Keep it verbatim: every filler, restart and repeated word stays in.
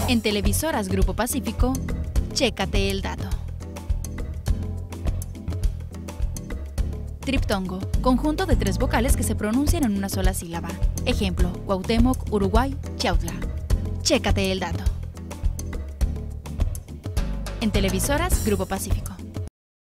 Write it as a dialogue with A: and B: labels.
A: En Televisoras Grupo Pacífico, chécate el dato. Triptongo, conjunto de tres vocales que se pronuncian en una sola sílaba. Ejemplo, Cuauhtémoc, Uruguay, Chautla. Chécate el dato. En Televisoras Grupo Pacífico.